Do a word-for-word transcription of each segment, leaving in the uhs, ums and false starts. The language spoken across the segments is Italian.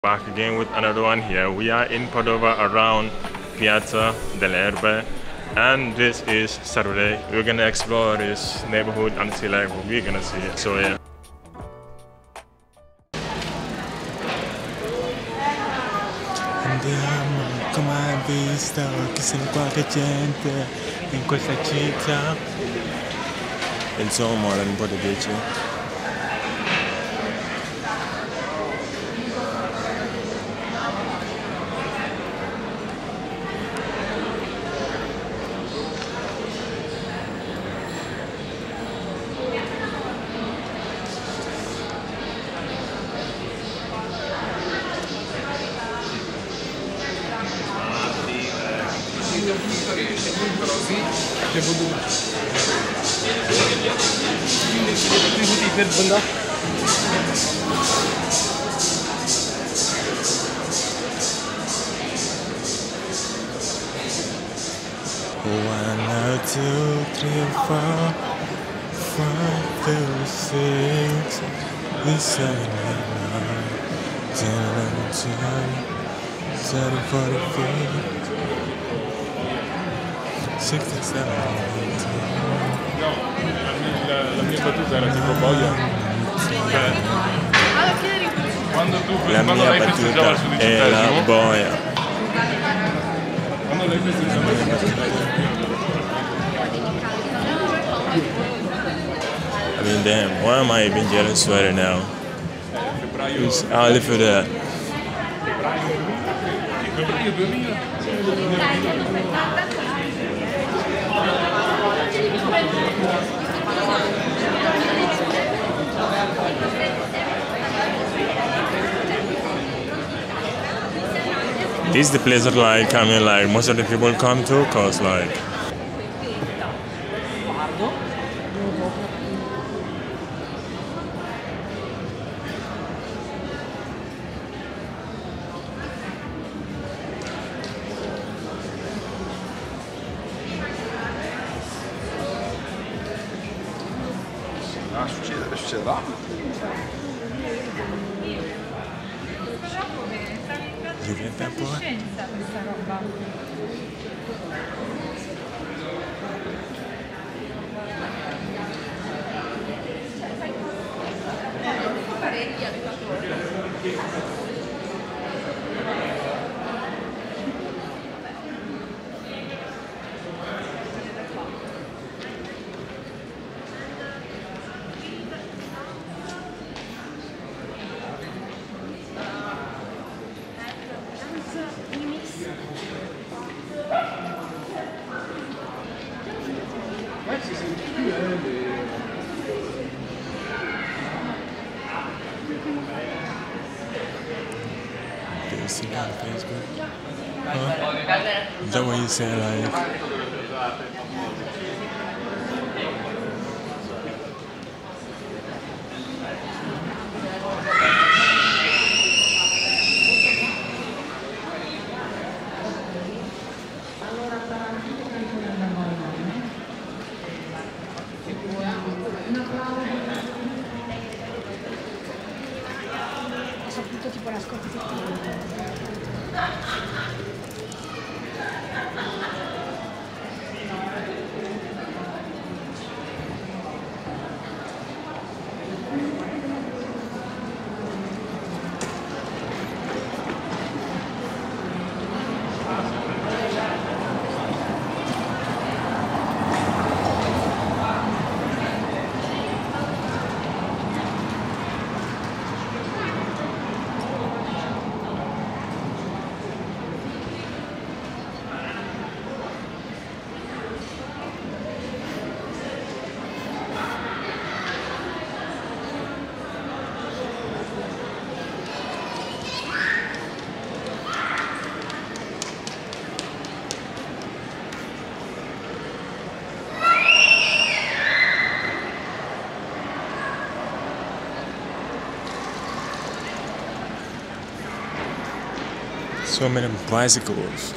Back again with another one here. We are in Padova around Piazza dell'Erbe, and this is Saturday. We're gonna explore this neighborhood and see like what we're gonna see. So yeah. Andiamo, come hai visto, che c'è qualche gente in questa città. Insomma, un po' di piacere. One, two, three, four, five, six, seven, eight, nine, ten, eleven, twelve, thirteen, fourteen, fifteen, sixteen, seventeen, eighteen. La, la mia battuta era tipo boia. Cioè, quando tu La quando mia lei festeggiava il suo battuta è la diciottesimo, boia. quando lei festeggiava il suo diciottesimo. I mean, damn, why am I even getting sweater now? Febbraio, I'll live for that. febbraio duemila. This is the place that like I mean like most of the people come to cause like Ah, succede, succede là. diventa un po'. Scienza questa roba. Do you see that on Facebook? Huh? Is that what you say like? Soprattutto tipo la scorsa So many bicycles.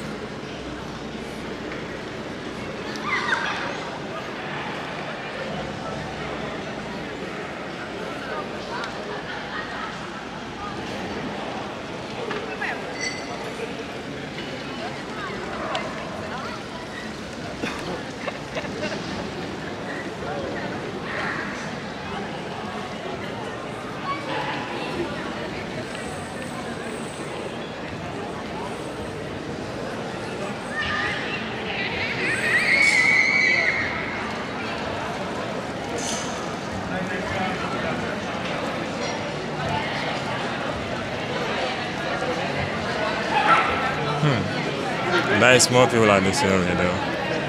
Hmm. There is more people at this area though.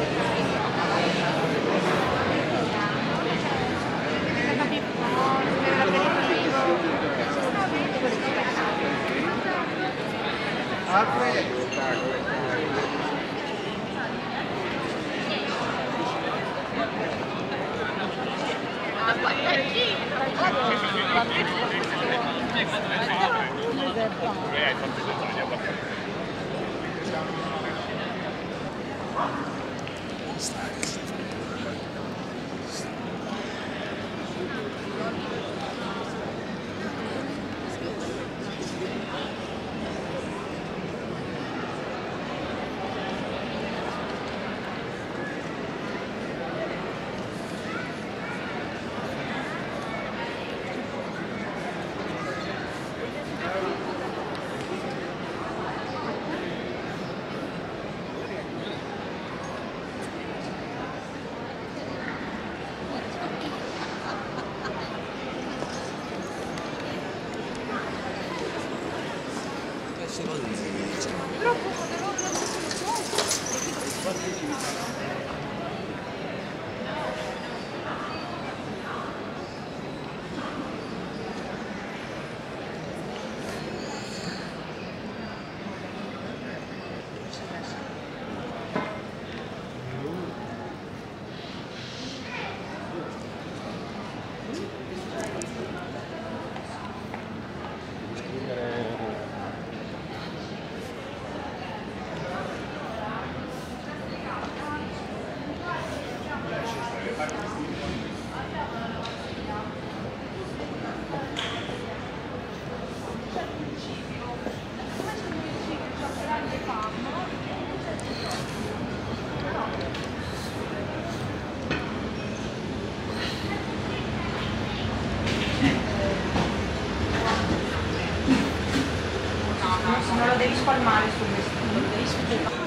Non lo devi spalmare sul vestito, lo devi spalmare.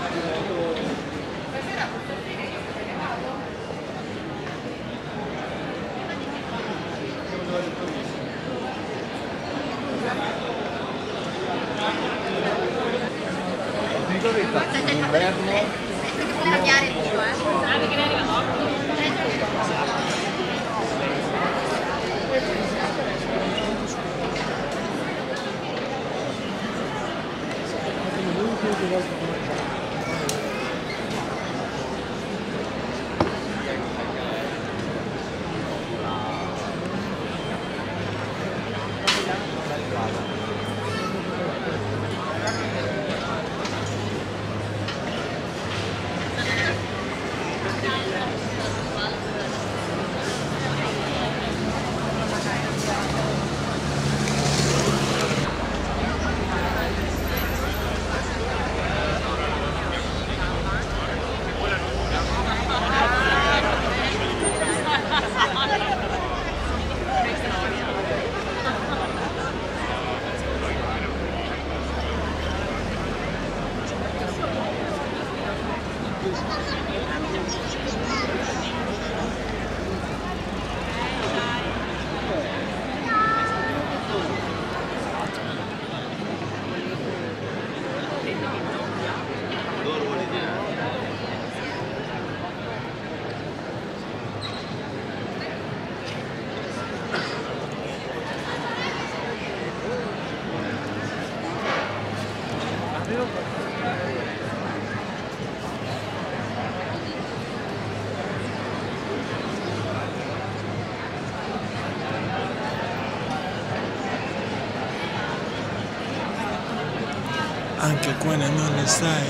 Anche qua non le sai.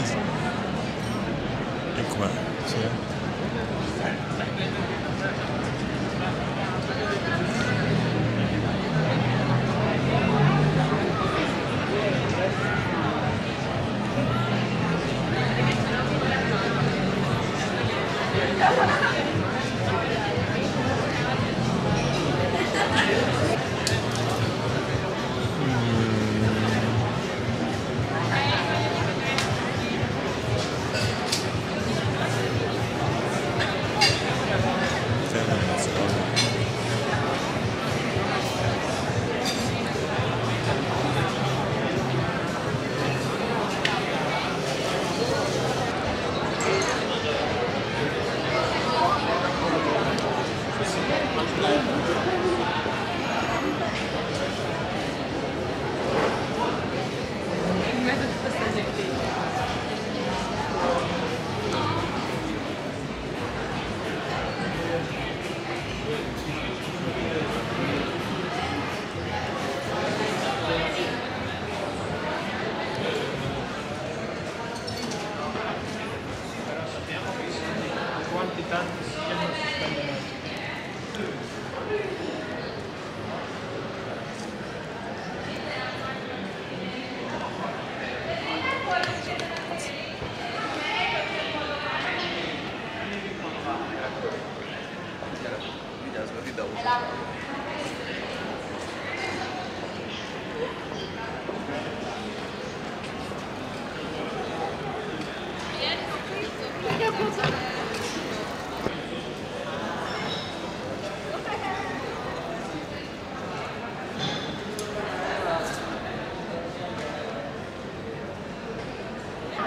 E qua, sì.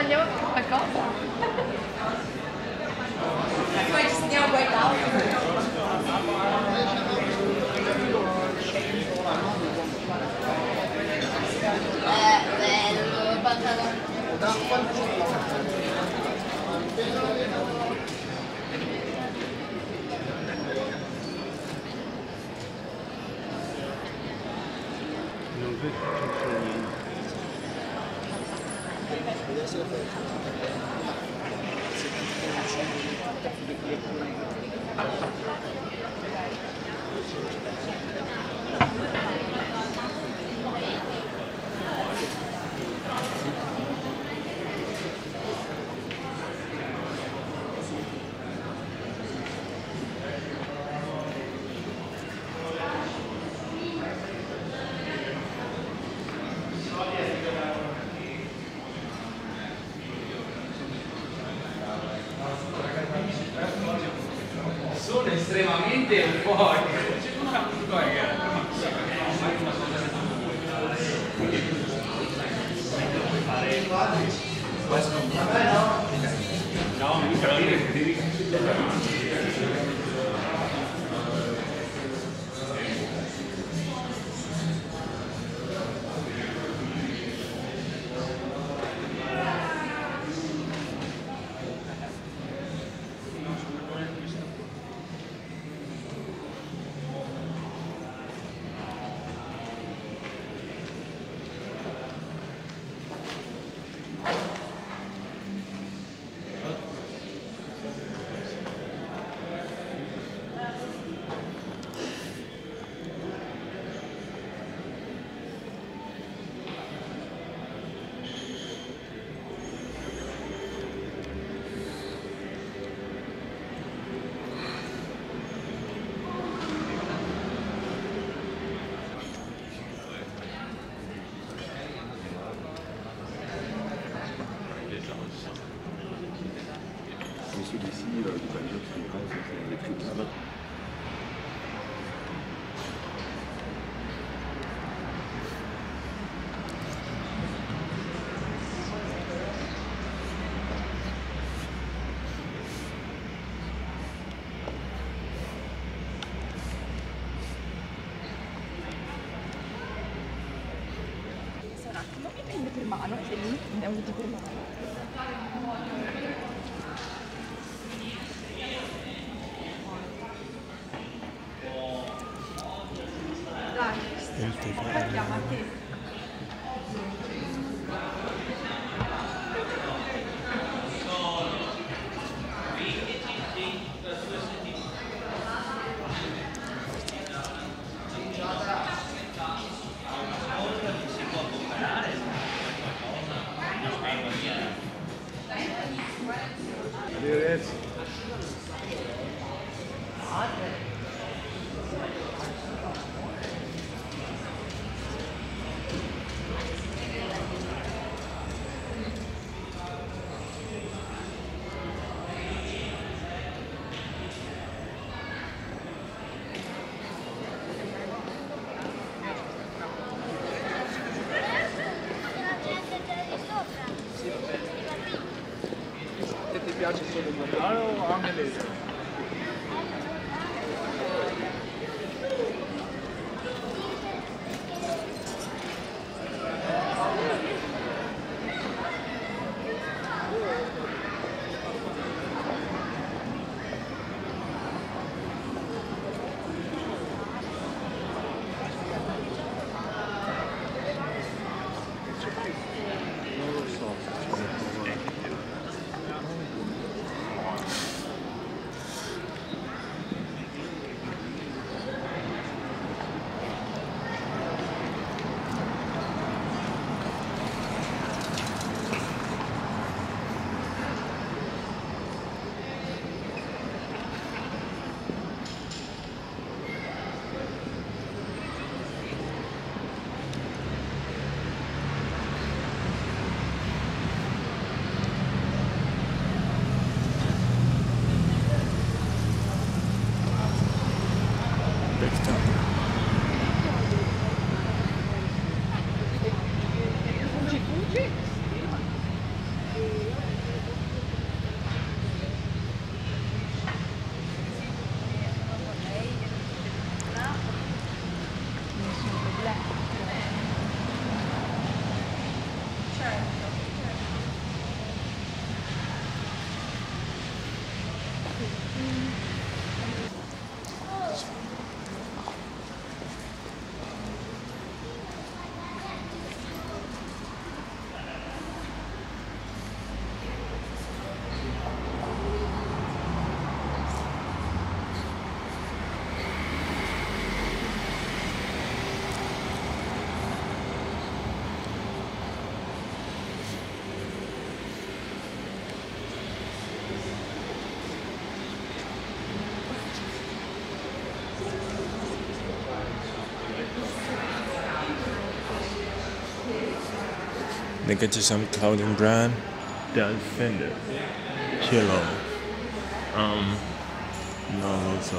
Andiamo a cosa? Poi ci stiamo guardando. Eh, bello, pantalone. Non vedo niente. Sono estremamente euforico. No, mi capire. Mais celui-ci, euh, il va dire que c'est vrai, c'est des trucs là-bas. Un attimo mi prende per mano e lì mi avuto per mano. Chiama te. Se ti piace solo guardare o anche leggere? Non lo so se ci metto qua. Fuggi, fuggi. They get you some clothing brand. That's Fender. Kilo. Um, no, so.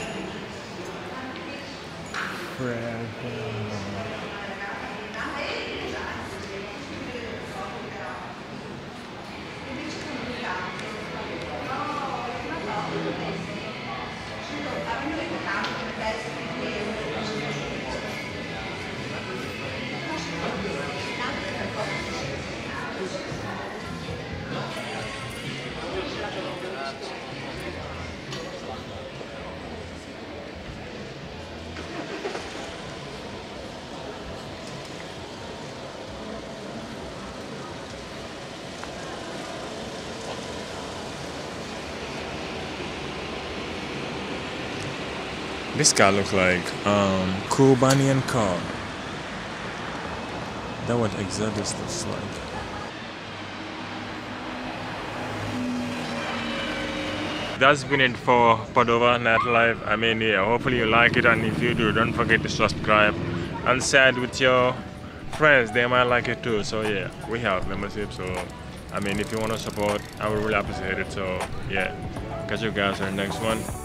This guy looks like um, Cool Bunny and Carl. That what Exodus looks like. That's been it for Padova Nightlife. I mean, yeah, hopefully you like it, and if you do, don't forget to subscribe and share it with your friends. They might like it too. So yeah, we have membership. So I mean, if you want to support, I would really appreciate it. So yeah, catch you guys in the next one.